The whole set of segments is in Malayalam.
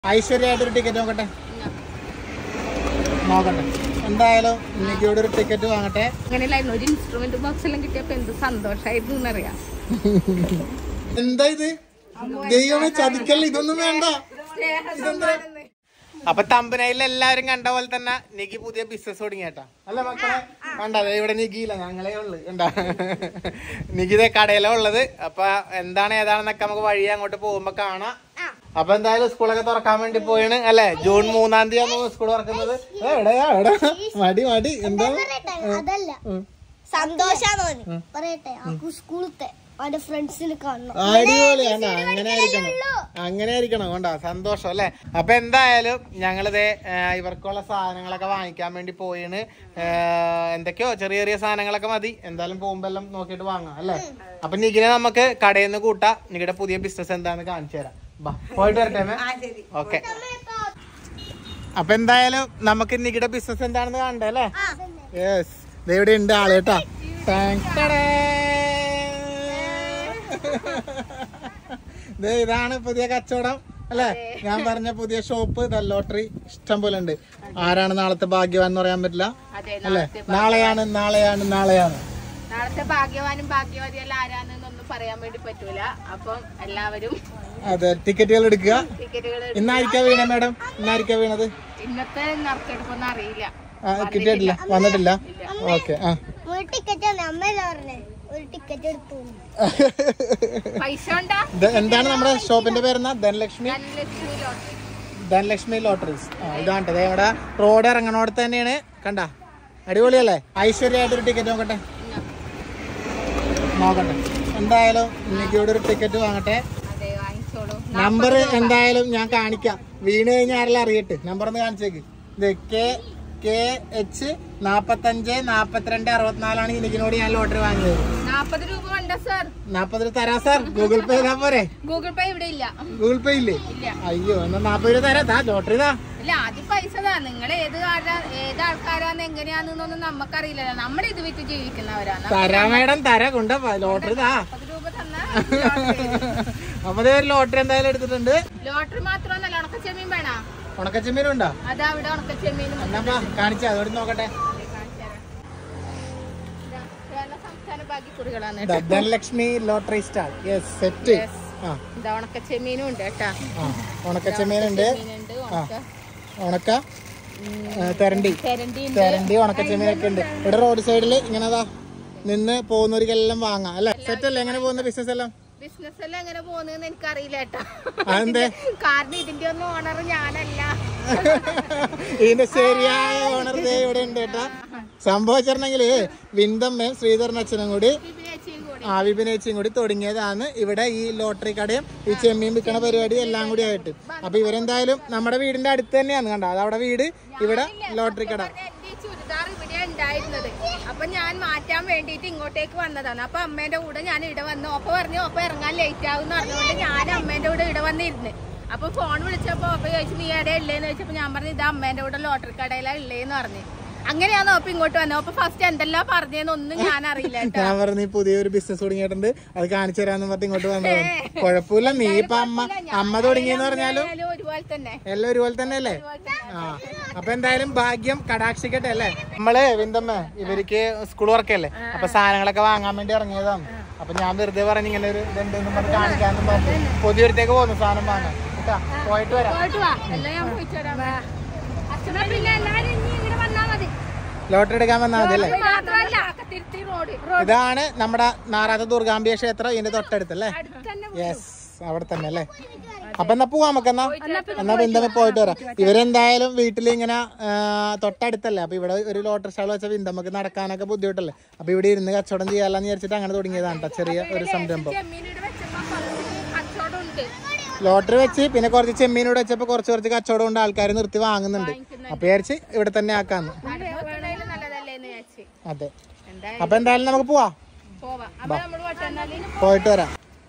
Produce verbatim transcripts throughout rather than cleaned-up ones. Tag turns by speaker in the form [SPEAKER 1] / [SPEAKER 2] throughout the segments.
[SPEAKER 1] ഐശ്വര്യമായിട്ടൊരു ടിക്കറ്റ് നോക്കട്ടെ നോക്കട്ടെ എന്തായാലും എനിക്ക് ഇവിടെ ഒരു ടിക്കറ്റ് വാങ്ങട്ടെ.
[SPEAKER 2] അങ്ങനെയല്ലായിരുന്നു, ഒരു ഇൻസ്ട്രുമെന്റ് ബോക്സ് എല്ലാം കിട്ടിയപ്പോ എന്ത് സന്തോഷമായിരുന്നു എന്നറിയാം.
[SPEAKER 1] എന്താ ഇത് ദൈവമേ ചതിക്കല്ല, ഇതൊന്നും വേണ്ട. അപ്പൊ തമ്പനയിൽ എല്ലാവരും കണ്ട പോലെ തന്നെ നിക്ക് പുതിയ ബിസിനസ് തുടങ്ങിയേട്ടാ അല്ല മക്കളെ. കണ്ടാ ഇവിടെ നിക്കിയില്ല, ഞങ്ങളേ ഉള്ളു കണ്ടാ. നിക്കിതേ കടയിലാ ഉള്ളത്. അപ്പൊ എന്താണ് ഏതാണെന്നൊക്കെ നമുക്ക് വഴി അങ്ങോട്ട് പോകുമ്പോ കാണാം. അപ്പൊ എന്തായാലും സ്കൂളൊക്കെ തുറക്കാൻ വേണ്ടി പോയാണ് അല്ലെ. ജൂൺ മൂന്നാം തീയതി ആണ് സ്കൂൾ തുറക്കുന്നത്. എവിടെയാ എവിടെ മടി മടി എന്താ
[SPEAKER 3] സന്തോഷാന്ന് പറയട്ടെ സ്കൂളത്തെ ഫ്രണ്ട്സിന് കാണണം.
[SPEAKER 1] അടിപൊളിയാണ്. അങ്ങനെ ആയിരിക്കണം, അങ്ങനെ ആയിരിക്കണം. കൊണ്ടാ സന്തോഷം അല്ലെ. അപ്പൊ എന്തായാലും ഞങ്ങളിതേ ഇവർക്കുള്ള സാധനങ്ങളൊക്കെ വാങ്ങിക്കാൻ വേണ്ടി പോയിന്. എന്തൊക്കെയോ ചെറിയ ചെറിയ സാധനങ്ങളൊക്കെ മതി. എന്തായാലും പോകുമ്പോ എല്ലാം നോക്കിയിട്ട് വാങ്ങാം അല്ലെ. അപ്പൊ നികിനെ നമുക്ക് കടയിൽ നിന്ന് കൂട്ടാം. നികിയുടെ പുതിയ ബിസിനസ് എന്താണെന്ന് കാണിച്ചു തരാം. ബാ പോയിട്ട് വരട്ടെ. ഓക്കെ. അപ്പൊ എന്തായാലും നമുക്ക് നികിയുടെ ബിസിനസ് എന്താണെന്ന് കാണണ്ടേ അല്ലേ. യെസ്, ഇവിടെ ഉണ്ട് ആള് കേട്ടാ. ഇതാണ് പുതിയ കച്ചവടം അല്ലെ. ഞാൻ പറഞ്ഞ പുതിയ ഷോപ്പ് ദ ലോട്ടറി ഇഷ്ടം പോലെ ഉണ്ട്. ആരാണ് നാളത്തെ ഭാഗ്യവാൻ എന്ന് പറയാൻ പറ്റില്ല അല്ലെ. നാളെയാണ് നാളെയാണ് നാളെയാണ്
[SPEAKER 2] നാളത്തെ ഭാഗ്യവാനും ഭാഗ്യവതിയല്ല ആരാന്നൊന്നും പറയാൻ വേണ്ടി പറ്റൂല. അപ്പം എല്ലാവരും
[SPEAKER 1] അതെ ടിക്കറ്റുകൾ എടുക്കുക.
[SPEAKER 2] ടിക്കറ്റുകൾ
[SPEAKER 1] ഇന്നായിരിക്കാ വീണ മാഡം? ഇന്നായിരിക്കാ വീണത്?
[SPEAKER 2] ഇന്നത്തെ നറുക്കെടുപ്പൊന്നും അറിയില്ല,
[SPEAKER 1] കിട്ടിയിട്ടില്ല, വന്നിട്ടില്ല. ഓക്കെ. ആ എന്താണ് നമ്മുടെ ഷോപ്പിന്റെ പേരെന്നാ? ധനലക്ഷ്മി ധനലക്ഷ്മി ലോട്ടറീസ്. ആ ഇതാണ് ഇവിടെ റോഡ് ഇറങ്ങണോടത്ത് തന്നെയാണ്. കണ്ടാ അടിപൊളിയല്ലേ. ഐശ്വര്യമായിട്ടൊരു ടിക്കറ്റ് നോക്കട്ടെ നോക്കട്ടെ എന്തായാലും എനിക്ക് ഇവിടെ ഒരു ടിക്കറ്റ് വാങ്ങട്ടെ. നമ്പർ എന്തായാലും ഞാൻ കാണിക്കാം. വീണ് കഴിഞ്ഞാൽ ആരെല്ലാം അറിയട്ടെ. നമ്പർ ഒന്ന് കാണിച്ചേക്ക്. ഇത് കെ കെ എച്ച് നാപ്പത്തഞ്ച് നാപ്പത്തിരണ്ട് അറുപത്തിനാലാണ് എനിക്കിനോട് ഞാൻ ലോട്ടറി വാങ്ങിയത്.
[SPEAKER 2] നാപ്പത് രൂപ വേണ്ട സാർ.
[SPEAKER 1] നാപ്പത് രൂപ തരാം സാർ. ഗൂഗിൾ പേ ചെയ്താ പോരെ?
[SPEAKER 2] ഗൂഗിൾ പേ ഇവിടെ ഇല്ല.
[SPEAKER 1] ഗൂഗിൾ പേ ഇല്ലേ? അയ്യോ എന്നാ നാപ്പത് രൂപ തരാം. താ ലോട്ടറി താ.
[SPEAKER 2] ഇല്ല ആദ്യം പൈസ താ. നിങ്ങൾ ഏത് ഏത് ആൾക്കാരാന്ന് എങ്ങനെയാന്നൊന്നും നമുക്കറിയില്ലല്ലോ. നമ്മൾ ഇത് വിറ്റ് ജീവിക്കുന്നവരാണ്.
[SPEAKER 1] തരാ മേഡം തരാ. കൊണ്ട ലോട്ടറി താ.
[SPEAKER 2] നാപ്പത് രൂപ തന്നാ
[SPEAKER 1] അപ്പൊ ഒരു ലോട്ടറി എന്തായാലും എടുത്തിട്ടുണ്ട്.
[SPEAKER 2] ലോട്ടറി മാത്രമല്ല ഉണക്കച്ചെമ്മീൻ വേണോ?
[SPEAKER 1] ഉണക്കച്ചെമ്മീനുണ്ടോ?
[SPEAKER 2] അതാ ഇവിടെ ഉണക്കച്ചെമ്മീൻ
[SPEAKER 1] എന്നാ കാണിച്ചാ അതോട് നോക്കട്ടെ. Dhanalakshmi lottery stall. Yes set.
[SPEAKER 2] ഉണക്കച്ചെമ്മീനും ഉണ്ട് കേട്ടാ.
[SPEAKER 1] ഉണക്കച്ചെമ്മീനുണ്ട്. ഉണക്ക തെരണ്ടി തെരണ്ടി ഉണക്കച്ചെമ്മീനൊക്കെ ഉണ്ട്. ഇവിടെ റോഡ് സൈഡിൽ ഇങ്ങനെതാ നിന്ന് പോകുന്നവർക്കെല്ലാം വാങ്ങാം അല്ലെ. സെറ്റ് അല്ലേ? എങ്ങനെ പോകുന്ന ബിസിനസ് എല്ലാം?
[SPEAKER 2] ബിസിനസ് എല്ലാം എങ്ങനെ പോകുന്നതെന്ന് എനിക്കറിയില്ല കേട്ടാ.
[SPEAKER 1] അതെന്തേ?
[SPEAKER 2] കാരണം ഇതിന്റെ ഒന്നും ഓണർ ഞാനല്ല.
[SPEAKER 1] ഇതിന്റെ ശരിയായ ഓണർ ഇവിടെ ഉണ്ട് കേട്ടാ. സംഭവിച്ചിട്ടുണ്ടെങ്കില് വിന്തമ്മയും ശ്രീധരൻ അച്ഛനും കൂടി ആ വിപിനേച്ചിയും കൂടി തുടങ്ങിയതാണ് ഇവിടെ ഈ ലോട്ടറി കടയും ഈ ചെമ്മീൻ വിൽക്കണ പരിപാടി എല്ലാം കൂടി ആയിട്ട്. അപ്പൊ ഇവരെന്തായാലും നമ്മുടെ വീടിന്റെ അടുത്ത് തന്നെയാണ്. കണ്ട അതവിടെ വീട്, ഇവിടെ ലോട്ടറി കട.
[SPEAKER 2] ചുരിദാർ ഇവിടെ ഉണ്ടായിരുന്നത്. അപ്പൊ ഞാൻ മാറ്റാൻ വേണ്ടിട്ട് ഇങ്ങോട്ടേക്ക് വന്നതാണ്. അപ്പൊ അമ്മേന്റെ കൂടെ ഞാൻ ഇവിടെ വന്നു. ഒപ്പ പറഞ്ഞു ഒപ്പ ഇറങ്ങാൻ ലേറ്റ് ആവും എന്ന് പറഞ്ഞുകൊണ്ട് ഞാൻ അമ്മേന്റെ കൂടെ ഇവിടെ വന്നിരുന്നു. അപ്പൊ ഫോൺ വിളിച്ചപ്പോ ഒപ്പ ചോദിച്ചു നീ എവിടെ ഉള്ളേന്ന് ചോദിച്ചപ്പോ ഞാൻ പറഞ്ഞു ഇത് അമ്മേന്റെ കൂടെ ലോട്ടറി കടയിലാ ഉള്ളേന്ന് പറഞ്ഞു. അങ്ങനെയാണോ ഒപ്പം ഇങ്ങോട്ട് വന്നത്. അപ്പൊ ഫസ്റ്റ് എന്തെല്ലാം പറഞ്ഞതെന്നൊന്നും ഞാൻ അറിയില്ല.
[SPEAKER 1] ഞാൻ പറഞ്ഞു പുതിയൊരു ബിസിനസ് തുടങ്ങിയിട്ടുണ്ട്, അത് കാണിച്ചു തരാന്ന് പറഞ്ഞ് ഇങ്ങോട്ട് വന്നത്. കുഴപ്പമില്ല. നീ ഇപ്പൊ അമ്മ അമ്മ തുടങ്ങിയെന്ന് പറഞ്ഞാലും
[SPEAKER 2] ഒരുപോലെ തന്നെ
[SPEAKER 1] എല്ലാം ഒരുപോലെ തന്നെ അല്ലേ. ആ അപ്പൊ എന്തായാലും ഭാഗ്യം കടാക്ഷിക്കട്ടെ അല്ലേ. നമ്മള് വിന്തമ്മ ഇവർക്ക് സ്കൂൾ വർക്കല്ലേ. അപ്പൊ സാധനങ്ങളൊക്കെ വാങ്ങാൻ വേണ്ടി ഇറങ്ങിയതാണ്. അപ്പൊ ഞാൻ വെറുതെ പറഞ്ഞ് ഇങ്ങനെ ഒരു ഇതുണ്ടെന്നും പറഞ്ഞ് കാണിക്കാന്നും പറഞ്ഞു പുതിയൊരുത്തേക്ക് പോകുന്നു സാധനം വാങ്ങാൻ. കേട്ടാ പോയിട്ട് വരാം. ലോട്ടറി എടുക്കാൻ വന്നാൽ മതി അല്ലേ. ഇതാണ് നമ്മുടെ നാറാത്ത ദുർഗാംബിക ക്ഷേത്രം. ഇതിന്റെ തൊട്ടടുത്തല്ലേ. യെസ് അവിടെ തന്നെ അല്ലേ. അപ്പൊ എന്നാ പോവാ നമുക്ക്. എന്നാ എന്നാ വിന്തമ്മ പോയിട്ട് വരാം. ഇവരെന്തായാലും വീട്ടിൽ ഇങ്ങനെ തൊട്ടടുത്തല്ലേ. അപ്പൊ ഇവിടെ ഒരു ലോട്ടറി സ്റ്റാൾ വെച്ചാൽ വിന്തമ്മക്ക് നടക്കാനൊക്കെ ബുദ്ധിമുട്ടല്ലേ. അപ്പൊ ഇവിടെ ഇരുന്ന് കച്ചവടം ചെയ്യാമെന്ന് വിചാരിച്ചിട്ട് അങ്ങനെ തുടങ്ങിയതാണ് കേട്ടോ ചെറിയ ഒരു സംരംഭം. ലോട്ടറി വെച്ച് പിന്നെ കുറച്ച് ചെമ്മീനോട് വെച്ചപ്പോ കുറച്ച് കുറച്ച് കച്ചവടം കൊണ്ട് ആൾക്കാർ നിർത്തി വാങ്ങുന്നുണ്ട്. അപ്പൊ വിചാരിച്ച് ഇവിടെ തന്നെ ആക്കാന്ന്. അതെ. അപ്പൊ എന്തായാലും നമുക്ക് പോവാ. പോയിട്ട് വരാം.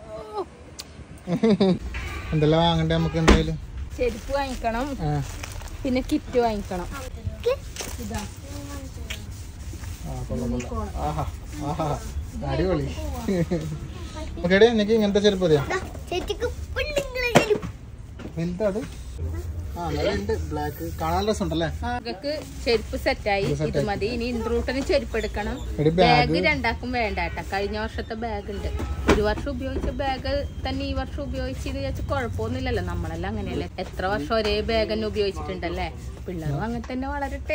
[SPEAKER 1] എന്തെല്ലാം വാങ്ങണ്ടേ നമുക്ക്? എന്തായാലും
[SPEAKER 2] ചെരുപ്പ് വാങ്ങിക്കണം, പിന്നെ കിറ്റ് വാങ്ങിക്കണം.
[SPEAKER 1] അടിപൊളി. എനിക്ക് ഇങ്ങനത്തെ ചെരുപ്പ് മതിയാ? വലുതാ അത്? ബ്ലാക്ക് കാണാൻ രസമുണ്ടല്ലേ.
[SPEAKER 2] മകൾക്ക് ചെരുപ്പ് സെറ്റായി. ഇത് മതി. ഇനി ഇൻട്രൂട്ടന് ചെരുപ്പ് എടുക്കണം. ബാഗ് രണ്ടാക്കും വേണ്ട കേട്ടാ. കഴിഞ്ഞ വർഷത്തെ ബാഗ് ഉണ്ട്. ഒരു വർഷം ഉപയോഗിച്ച ബാഗ് തന്നെ ഈ വർഷം ഉപയോഗിച്ചെന്ന് വിചാരിച്ചാൽ കുഴപ്പമൊന്നുമില്ലല്ലോ. നമ്മളെല്ലാം അങ്ങനെയല്ലേ, എത്ര വർഷം ഒരേ ബാഗ് തന്നെ ഉപയോഗിച്ചിട്ടുണ്ടല്ലേ. പിള്ളേരും അങ്ങനെ തന്നെ വളരട്ടെ.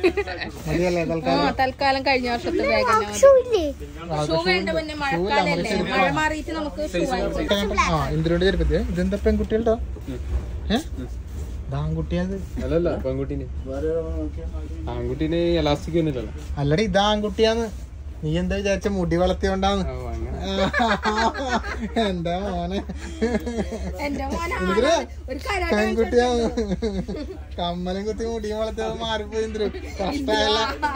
[SPEAKER 2] തൽക്കാലം കഴിഞ്ഞ വർഷത്തെ ബാഗ് തന്നെ. ഷൂ വേണ്ട, പിന്നെ മഴക്കാലല്ലേ, മഴ മാറിയിട്ട് നമുക്ക് ഷൂ വാങ്ങിച്ചു.
[SPEAKER 1] ഇതെന്താ പെൺകുട്ടികളുടെ ആൺകുട്ടിയത്
[SPEAKER 4] അല്ലല്ല പെൺകുട്ടീനെ ആൺകുട്ടീനെ എലാസ്റ്റിക് ഒന്നുമില്ലല്ലോ.
[SPEAKER 1] അല്ലടി ഇത് ആൺകുട്ടിയാന്ന്. നീ എന്താ വിചാരിച്ച മുടി വളർത്തിയോണ്ടാന്ന്. എന്താ മോനെ പെൺകുട്ടിയാന്ന്. കമ്മലും കുത്തി മുടിയും വളർത്തിയത് മാറിപ്പോയി. കഷ്ടല്ല.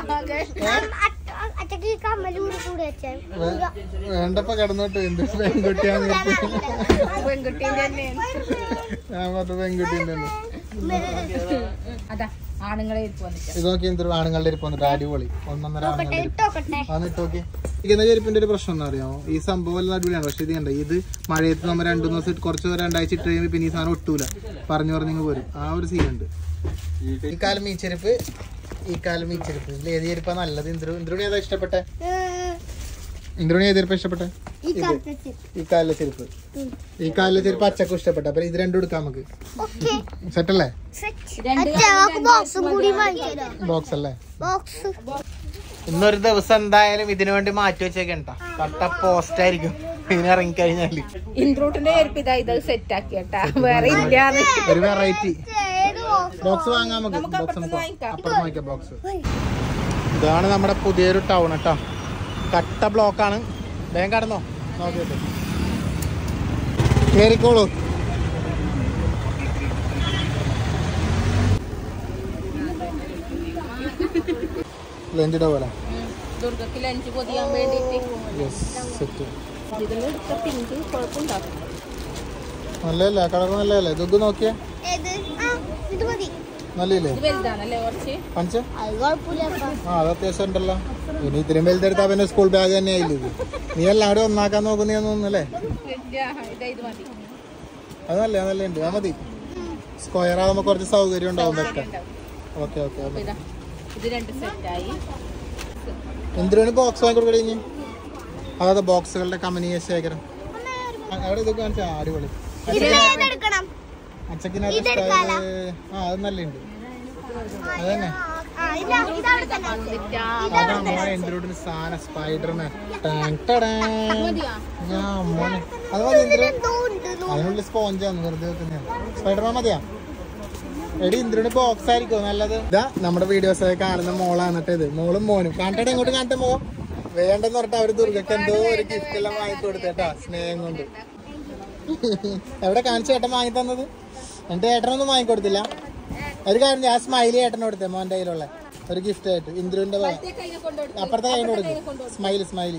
[SPEAKER 1] വേണ്ടപ്പ കിടന്നോട്ട് എന്ത് പെൺകുട്ടിയാന്ന്. ഞാൻ പറഞ്ഞു പെൺകുട്ടീൻ്റെ ഇത് നോക്കി എന്തൊരു ആണുങ്ങളുടെ ഇരിപ്പ് വന്നിട്ട് അടിപൊളി ഒന്നൊന്നര ആണുങ്ങളുടെ ഇട്ടോക്കി. ഇരിക്കുന്ന ചെരുപ്പിന്റെ ഒരു പ്രശ്നം എന്താ അറിയാമോ, ഈ സംഭവം എല്ലാം അടിപൊളിയാണ്. പക്ഷെ ഇത് കണ്ട, ഇത് മഴയത്ത് നമ്മൾ രണ്ടു ദിവസം ഇട്ട് കുറച്ച് രണ്ടാഴ്ച ഇട്ട് കഴിയുമ്പോൾ പിന്നെ ഈ സാധനം ഒട്ടൂല, പറഞ്ഞു പറഞ്ഞു പോരും. ആ ഒരു സീൻ ഉണ്ട്. ഈ കാലം ഈ ചെരുപ്പ്, ഈ കാലം ഈ ചെരുപ്പ്. ഇതിൽ ഏത് ചെരുപ്പാ നല്ലത്? ഇന്ദ്രു ഇന്ദ്രുണി ഏതാ ഇഷ്ടപ്പെട്ടെ? ഇന്ദ്രുണി ഏത് ചെരുപ്പാ ഇഷ്ടപ്പെട്ടെ? ഈ കാലിലെ ചെരുപ്പ്. ഈ കാലിലെ ചെരുപ്പ് അച്ചക്കും ഇഷ്ടപ്പെട്ട. അപ്പൊ ഇത് രണ്ടും എടുക്കാം നമുക്ക്. സെറ്റല്ലേ? ബോക്സ് അല്ലേ? ഇന്നൊരു ദിവസം എന്തായാലും ഇതിനു വേണ്ടി മാറ്റി വെച്ചേക്കണ്ട. കട്ട പോസ്റ്റ് ആയിരിക്കും ഇതിന് ഇറങ്ങിക്കഴിഞ്ഞാല്.
[SPEAKER 2] ഇൻട്രൂട്ടിന്റെ ചെരുപ്പ് ഇതാ, ഇത് സെറ്റ് ആക്കിയട്ടാ. വേറെ
[SPEAKER 1] ഒരു വെറൈറ്റി ബോക്സ് വാങ്ങാൻ നമുക്ക്. ബോക്സ് നമുക്ക് അപ്പുറത്ത് വാങ്ങിക്കാം ബോക്സ്. ഇതാണ് നമ്മുടെ പുതിയൊരു ടൗൺ കേട്ടോ. കട്ട ബ്ലോക്കാണ്. വേഗം കടന്നോ, നോക്കിയിട്ട് കേറിക്കോളൂ. ലഞ്ചിടെ പോലെ
[SPEAKER 2] ദുർഗക്ക് ലഞ്ച് പൊതിയാൻ വേണ്ടിട്ട്
[SPEAKER 1] നല്ലല്ലേ? കളർ നല്ലല്ലേ? ദുഗ് നോക്കിയേ, നല്ലേ? പഞ്ച് ആ അത് അത്യാവശ്യം ഉണ്ടല്ലോ. ഇനി ഇത്രയും വലുതെടുത്താ പിന്നെ സ്കൂൾ ബാഗ് തന്നെ ആയില്ലേ ഇത്. നീ എല്ലാവരും ഒന്നാക്കാൻ നോക്കുന്നേന്ന് തോന്നുന്നല്ലേ? അത് നല്ല നല്ല ഉണ്ട്. അത് മതി. സ്ക്വയർ ആകുമ്പോ കുറച്ച് സൗകര്യം ഉണ്ടാവും വെക്കാൻ. Okay okay. എന്തിനാണ് ബോക്സ് വാങ്ങി കൊടുക്കണേ? അതായത് ബോക്സുകളുടെ കമ്പനി ശേഖരം അവിടെ ഇത് കാണിച്ചാ അടിപൊളി. അച്ചക്കിനകത്ത് ആ അത് നല്ല ഉണ്ട്. അതന്നെ അതാ എന്റെ സാധനം സ്പൈഡർമാൻ. മോനെ അത് മതി. അതിനുള്ളിൽ സ്പോഞ്ചാന്ന് വെറുതെ വെക്കുന്നതാണ്. സ്പൈഡർമാൻ മതിയാ? എടി ഇന്ദ്രന് ബോക്സ് ആയിരിക്കും നല്ലത്. ഇതാ നമ്മുടെ വീഡിയോസ് ഒക്കെ കാണുന്ന മോളാണ് കേട്ടോ. ഇത് മോളും മോനും കണ്ടട്ടെ. ഇങ്ങോട്ട് കാണട്ടെ മോ. വേണ്ടെന്ന് പറഞ്ഞിട്ട് അവര് ദുർഗക്ക് എന്തോ ഒരു ഗിഫ്റ്റ് എല്ലാം വാങ്ങിക്കൊടുത്തേട്ടാ സ്നേഹം കൊണ്ട്. എവിടെ കാണിച്ചു ഏട്ടൻ വാങ്ങി തന്നത്? എന്റെ ഏട്ടനൊന്നും വാങ്ങിക്കൊടുത്തില്ല. ഒരു കാര്യം, ഞാൻ സ്മൈലി ഏട്ടന് കൊടുത്തേ മോന്റെ കയ്യിലുള്ള ഒരു ഗിഫ്റ്റ് ആയിട്ട്. ഇന്ദ്രുവിന്റെ അപ്പുറത്തെ കയ്യിൽ കൊടുക്കും. Smiley smiley.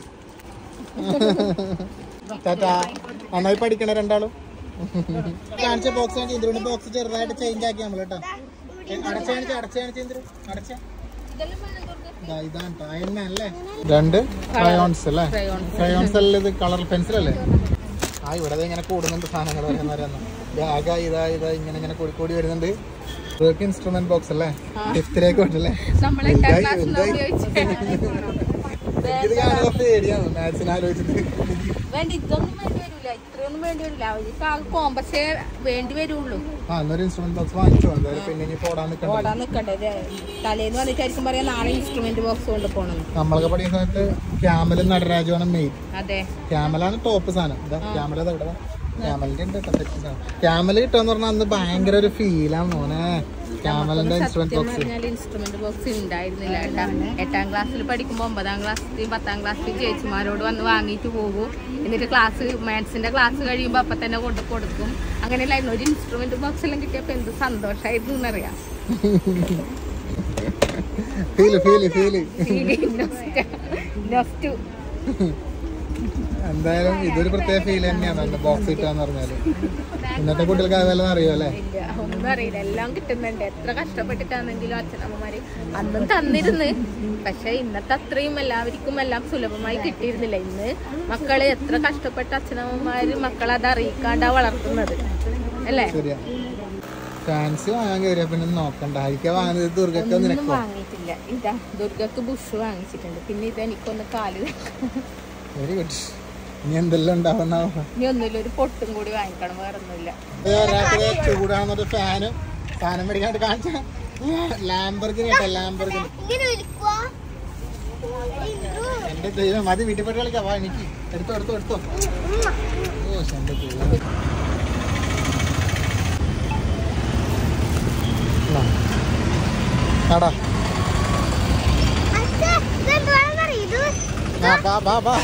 [SPEAKER 1] ടാറ്റാ. നന്നായി പഠിക്കണ രണ്ടാളും. കാണിച്ച ബോക്സ് ആണ് ഇന്ദ്രുവിന്റെ ബോക്സ് ചെറുതായിട്ട് ചേഞ്ച് ആക്കി നമ്മൾ കേട്ടോ. അടച്ച കാണിച്ച അടച്ച കാണിച്ച ഇന്ദ്രു അടച്ച ഇതാണ് അയൺമാൻ അല്ലേ? രണ്ട് ക്രയോൺസ് അല്ലേ? ക്രയോൺസ് അല്ലേ? ഇത് കളർ പെൻസിൽ അല്ലേ? ആ ഇവിടെ ഇങ്ങനെ കൂടുന്നുണ്ട് സാധനങ്ങൾ. പറയുന്നവരെന്ന് ബാഗ ഇതാ ഇതാ ഇങ്ങനെ ഇങ്ങനെ കൂടി കൂടി വരുന്നുണ്ട്. ഇൻസ്ട്രുമെന്റ് ബോക്സ് അല്ലേ? ഫിഫ്ത്തിലേക്ക് ഉണ്ടല്ലേ? ഇത് കാണുന്ന പേടിയാണ് മാത്സിന് ആലോചിച്ചിട്ട്.
[SPEAKER 2] ഇത്രയൊന്നും വേണ്ടി വരില്ല. കോമ്പസേ വേണ്ടി വരുള്ളൂ. ഓടാൻ നിക്കണ്ടേ? തലേന്ന് വന്നിട്ടായിരിക്കും പറയാ നാളെ ഇൻസ്ട്രുമെന്റ് ബോക്സ് കൊണ്ട് പോകണം.
[SPEAKER 1] നമ്മളൊക്കെ പഠിക്കുന്ന സമയത്ത് ക്യാമലും നടരാജുമാണ് മെയിൻ.
[SPEAKER 2] അതെ,
[SPEAKER 1] ക്യാമലാണ് ടോപ്പ് സാധനം. ക്യാമല ഇവിടെ ക്യാമലിന്റെ ക്യാമൽ കിട്ടുമെന്ന് പറഞ്ഞാൽ അന്ന് ഭയങ്കര ഒരു ഫീലാണ് മോനെ. ക്യാമലിന്റെ ഇൻസ്ട്രുമെന്റ് ബോക്സ്
[SPEAKER 2] ഇൻസ്ട്രുമെന്റ് ബോക്സ് ഉണ്ടായിരുന്നില്ല. എട്ടാം ക്ലാസ്സിൽ പഠിക്കുമ്പോ ഒമ്പതാം ക്ലാസ്സിൽ പത്താം ക്ലാസ്സിൽ ചേച്ചിമാരോട് വന്ന് വാങ്ങിയിട്ട് പോകും. എന്നിട്ട് ക്ലാസ് മാത്സിന്റെ ക്ലാസ് കഴിയുമ്പോ അപ്പൊ തന്നെ കൊണ്ട് കൊടുക്കും. അങ്ങനെയല്ലായിരുന്നു. ഒരു ഇൻസ്ട്രുമെന്റ് ബോക്സ് എല്ലാം കിട്ടിയപ്പോ എന്ത് സന്തോഷമായിരുന്നു എന്നറിയാം.
[SPEAKER 1] എന്തായാലും ഇതൊരു പ്രത്യേക ഫീൽ തന്നെയാണ് ബോക്സ് കിട്ടാന്ന് പറഞ്ഞാല്. ഇന്നത്തെ കുട്ടികൾക്ക് അതെല്ലാം അറിയോ അല്ലേ?
[SPEAKER 2] ഒന്നും അറിയില്ല. എല്ലാം കിട്ടുന്നുണ്ട്. എത്ര കഷ്ടപ്പെട്ടിട്ടാണെങ്കിലും അച്ഛനമ്മമാര് അന്നും തന്നിരുന്ന്. പക്ഷെ ഇന്നത്തെ അത്രയും എല്ലാവർക്കും എല്ലാം സുലഭമായി കിട്ടിയിരുന്നില്ല. ഇന്ന് മക്കളെ എത്ര കഷ്ടപ്പെട്ട് അച്ഛനമ്മമാര് മക്കളെ അത് അറിയിക്കാണ്ടാ വളർത്തുന്നത് അല്ലേ?
[SPEAKER 1] ഫാൻസി വാങ്ങാൻ കയറിയ പിന്നെ നോക്കണ്ട. ഹരിക്ക വാങ്ങുന്നത് ദുർഗക്ക് നിനക്ക്
[SPEAKER 2] വാങ്ങിയിട്ടില്ല. ഇതാ ദുർഗക്ക് ബുഷ് വാങ്ങിച്ചിട്ടുണ്ട്. പിന്നെ ഇത് എനിക്കൊന്ന് കാല്
[SPEAKER 1] വെരി ഗുഡ്. ഇനി എന്തെല്ലാം ഉണ്ടാവുന്നാവോ?
[SPEAKER 2] ഇനി ഒന്നുമില്ല, ഒരു പൊട്ടും കൂടി വാങ്ങിക്കണം, വേറെ ഒന്നുമില്ല.
[SPEAKER 1] ഒരാൾക്ക് ചൂടാണെന്നൊരു ഫാനും സാധനം മേടിക്കാണ്ട് കാണിച്ച ലാംബർഗിനി കേട്ടോ, ലാംബർഗിനി. എന്റെ ദൈവം, അത് വീട്ടിൽ പോയിട്ട് കളിക്കാം. വാ എനിക്ക് എടുത്തോ എടുത്തോ എടുത്തോ. ഓ എന്റെ ദൈവം. ആടാ ബാ ബാ ബാ.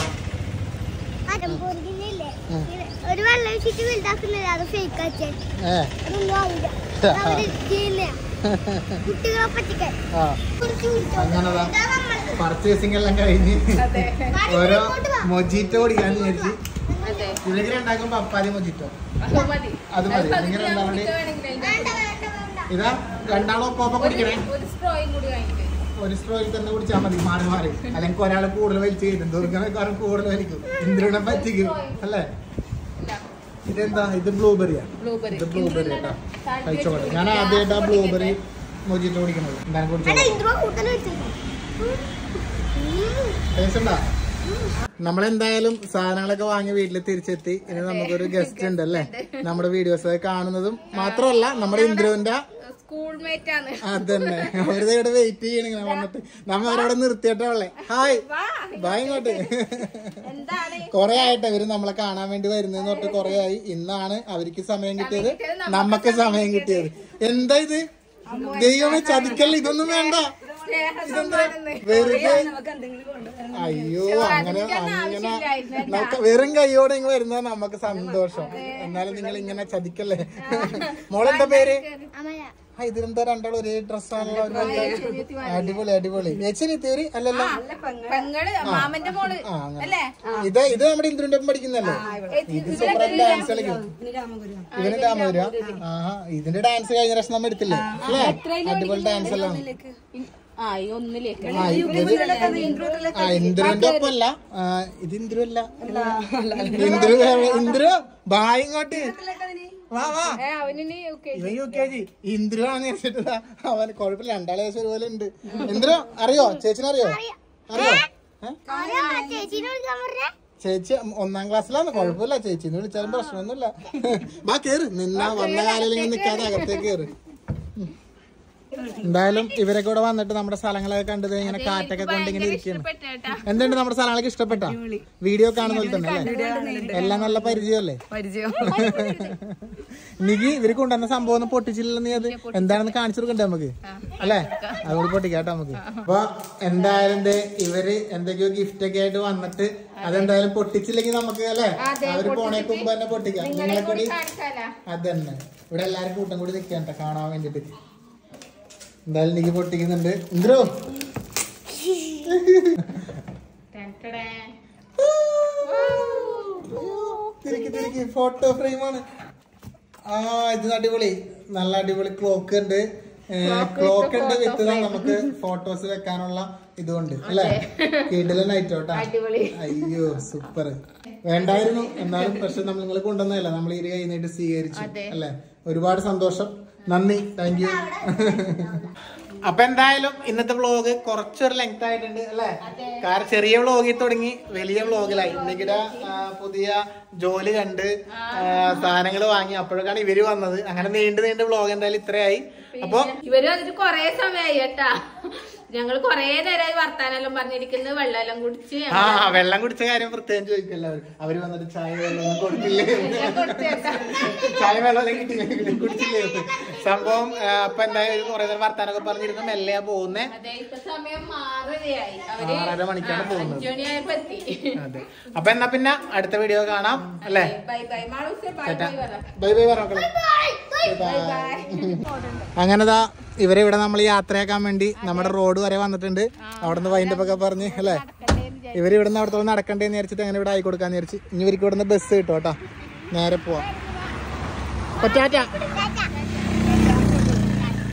[SPEAKER 3] ഒരു വെള്ളം ഒഴിച്ചിട്ട് വലുതാക്കുന്നില്ല, അത് ഫേക്ക് ആച്ചേ. അതൊന്നും ആവില്ല, കുട്ടികളെ പറ്റിക്കാൻ.
[SPEAKER 1] അങ്ങനതാ പർച്ചേസിംഗ് എല്ലാം കഴിഞ്ഞ് ഓരോ മൊജിറ്റോ കുടിക്കാന്ന് വിചാരിച്ച്. ഇവര് ഉണ്ടാക്കുമ്പോ അപ്പാതി മൊജിറ്റോ അത് മതി. നിങ്ങൾ എന്താ ഇതാ രണ്ടാളും ഒപ്പം കുടിക്കണേ. ഒരു സ്ട്രോയിൽ തന്നെ കുടിച്ചാൽ മതി, മാറി മാറി. അല്ലെങ്കിൽ ഒരാൾ കൂടുതൽ വലിച്ചു കയറ്റും, ദുർഗം കൂടുതൽ വലിക്കും, ഇന്ദ്രനെ പറ്റിക്കും അല്ലേ. ഇതെന്താ? ഇത് ബ്ലൂബെറിയാ. ഇത് ബ്ലൂബെറി കേട്ടോ, കഴിച്ചോട്ടെ. ഞാൻ ആദ്യമായിട്ടാ ബ്ലൂബെറി മൊജിറ്റോ കുടിക്കണത്. എന്താണ് കുടിച്ചത്? ടേസ്റ്റ് ഉണ്ടാ? നമ്മളെന്തായാലും സാധനങ്ങളൊക്കെ വാങ്ങി വീട്ടിൽ തിരിച്ചെത്തി. ഇനി നമുക്കൊരു ഗസ്റ്റ് ഉണ്ട് അല്ലേ, നമ്മുടെ വീഡിയോസ് ഒക്കെ കാണുന്നതും മാത്രമല്ല നമ്മുടെ ഇന്ദ്രുവിന്റെ
[SPEAKER 2] സ്കൂൾമേറ്റ് ആണ്.
[SPEAKER 1] അതന്നെ, അവരുടെ ഇവിടെ വെയിറ്റ് ചെയ്യണ ഇങ്ങനെ വന്നിട്ട്. നമ്മ അവരവിടെ നിർത്തിയിട്ടേ. ഹായ് ബായ് ഇങ്ങോട്ട്. കൊറേ ആയിട്ട് അവര് നമ്മളെ കാണാൻ വേണ്ടി വരുന്നതെന്ന് തൊട്ട് കൊറേ ആയി. ഇന്നാണ് അവർക്ക് സമയം കിട്ടിയത്, നമുക്ക് സമയം കിട്ടിയത്. എന്താ ഇത്? ദൈവമേ ചതിക്കല്ല, ഇതൊന്നും വേണ്ട. ഇതെന്താ വെറുതെ? അയ്യോ അങ്ങനെ അങ്ങനെ നമുക്ക് വെറും കൈയോടെ ഇങ്ങ് വരുന്ന നമുക്ക് സന്തോഷം. എന്നാലും നിങ്ങൾ ഇങ്ങനെ ചതിക്കല്ലേ. മോളെന്താ പേര്? ഇതിലെന്താ രണ്ടാളും ഒരേ ഡ്രസ്സാണല്ലോ. അടിപൊളി അടിപൊളി. ചേച്ചി അല്ലല്ലോ. ഇത് ഇത് നമ്മുടെ ഇന്ദ്രന്റെ ഒപ്പം പഠിക്കുന്നല്ലേ? ഇത് സൂപ്പർ ഡാൻസ് കളിക്കും. ഇതിന് രാമപുര. ആഹാ, ഇതിന്റെ ഡാൻസ് കഴിഞ്ഞ പ്രാവശ്യം നമ്മൾ എടുത്തില്ലേ അല്ലേ? അടിപൊളി ഡാൻസ് എല്ലാം. ആ ഇന്ദ്രുവിന്റെ ഒപ്പം അല്ല, ഇത് ഇന്ദ്രു അല്ല. ഇന്ദ്രു ഇന്ദ്രു ബായ് ഇങ്ങോട്ട് വാ വാ. ഇവൻ യു കെ ജി. ഇന്ദ്രു ആണെന്ന് വെച്ചിട്ടാ അവൻ. കുഴപ്പമില്ല, രണ്ടാളെ വയസ്സ് ഒരുപോലെ ഉണ്ട്. ഇന്ദ്രു അറിയോ? ചേച്ചിനെ അറിയോ? അറിയോ? ചേച്ചി ഒന്നാം ക്ലാസ്സിലാണ്. കുഴപ്പമില്ല, ചേച്ചിന്ന് വിളിച്ചാലും പ്രശ്നമൊന്നുമില്ല. വാ കേറ്. നിന്നാ വന്ന കാലിൽ നിൽക്കാതെ അകത്തേക്ക് കേറ്. എന്തായാലും ഇവരൊക്കെ കൂടെ വന്നിട്ട് നമ്മുടെ സ്ഥലങ്ങളൊക്കെ കണ്ടത് ഇങ്ങനെ കാറ്റൊക്കെ കൊണ്ട് ഇങ്ങനെ ഇരിക്കുന്നു. എന്തുണ്ട് നമ്മുടെ സ്ഥലങ്ങളൊക്കെ ഇഷ്ടപ്പെട്ടോ? വീഡിയോ കാണുന്ന പോലെ തന്നെ അല്ലേ? എല്ലാം നല്ല പരിചയമല്ലേ? നികി ഇവര് കൊണ്ടുവന്ന സംഭവം ഒന്നും പൊട്ടിച്ചില്ല. നീ അത് എന്താണെന്ന് കാണിച്ചു കൊടുക്കണ്ടേ നമുക്ക് അല്ലേ? അതുകൊണ്ട് പൊട്ടിക്കാട്ടോ നമുക്ക്. അപ്പൊ എന്തായാലും ഇവര് എന്തൊക്കെയോ ഗിഫ്റ്റ് ഒക്കെ ആയിട്ട് വന്നിട്ട് അതെന്തായാലും പൊട്ടിച്ചില്ലെങ്കിൽ നമുക്ക് അല്ലെ അവര് പോണേക്ക് മുമ്പ് തന്നെ പൊട്ടിക്കാം. നിങ്ങളെ കൂടി അതന്നെ ഇവിടെ എല്ലാരും കൂട്ടം കൂടി നിൽക്കാൻ കാണാൻ വേണ്ടിട്ട്. എന്തായാലും നീ പൊട്ടിക്കുന്നുണ്ട്. ഇന്ദ്രു തിരിക്കി തിരിക്കി ഫോട്ടോ ഫ്രെയിമാണ്. ആ ഇത് അടിപൊളി, നല്ല അടിപൊളി ക്ലോക്ക് ഉണ്ട്. ക്ലോക്ക് ഉണ്ട് വിത്ത് നമുക്ക് ഫോട്ടോസ് വെക്കാനുള്ള ഇതുകൊണ്ട് അല്ലെ? കിടിലൻ ആയിട്ടോട്ടാ. അയ്യോ സൂപ്പർ. വേണ്ടായിരുന്നു എന്നാലും പക്ഷെ നമ്മൾ നിങ്ങൾ കൊണ്ടുവന്നതല്ല, നമ്മൾ ഇരു കഴിഞ്ഞിട്ട് സ്വീകരിച്ചു അല്ലെ? ഒരുപാട് സന്തോഷം, നന്ദി, താങ്ക് യു. അപ്പൊ എന്തായാലും ഇന്നത്തെ വ്ളോഗ് കുറച്ചൊരു ലെങ്ത് ആയിട്ടുണ്ട് അല്ലെ? കാരണം ചെറിയ വ്ളോഗിൽ തുടങ്ങി വലിയ വ്ളോഗിലായി. ഇന്നിക്കിടെ പുതിയ ജോലി കണ്ട് സാധനങ്ങൾ വാങ്ങി അപ്പോഴേക്കാണ് ഇവര് വന്നത്. അങ്ങനെ നീണ്ടു നീണ്ട് വ്ളോഗ് എന്തായാലും ഇത്രയായി. അപ്പൊ
[SPEAKER 2] ഇവര് വന്നിട്ട് കൊറേ സമയമായി കേട്ടാ. ഞങ്ങള് കൊറേ നേരമായി വർത്താനെല്ലാം പറഞ്ഞിരിക്കുന്നത്. വെള്ളം കുടിച്ച്
[SPEAKER 1] ആ വെള്ളം കുടിച്ച കാര്യം പ്രത്യേകം ചോദിക്കല്ലോ. അവര് വന്നിട്ട് ചായ വെള്ളം കൊടുത്തില്ലേ, ചായ വെള്ളം കിട്ടില്ലേ, കുടിച്ചില്ലേ സംഭവം. അപ്പൊ എന്തായാലും കുറെ നേരം വർത്താനൊക്കെ പറഞ്ഞിരുന്നു. മെല്ലെയാ പോകുന്നേ. ആറര മണിക്കാണ് പോകുന്നത്. അതെ. അപ്പൊ എന്നാ പിന്നെ അടുത്ത വീഡിയോ കാണാം അല്ലേ? Bye bye പറഞ്ഞോക്കളെ. അങ്ങനെതാ ഇവരെ ഇവിടെ നമ്മൾ യാത്രയാക്കാൻ വേണ്ടി നമ്മുടെ റോഡ് വരെ വന്നിട്ടുണ്ട്. അവിടെ നിന്ന് വൈൻഡപ്പൊക്കെ പറഞ്ഞ് അല്ലേ? ഇവര് ഇവിടെ നിന്ന് അവിടത്തോളം നടക്കണ്ടേന്ന് വിചാരിച്ചിട്ട് അങ്ങനെ ഇവിടെ ആയി കൊടുക്കാന്ന് വിചാരിച്ച്. ഇനി ഇവർക്ക് ഇവിടെ നിന്ന് ബസ് കിട്ടും കേട്ടോ. നേരെ പോവാം.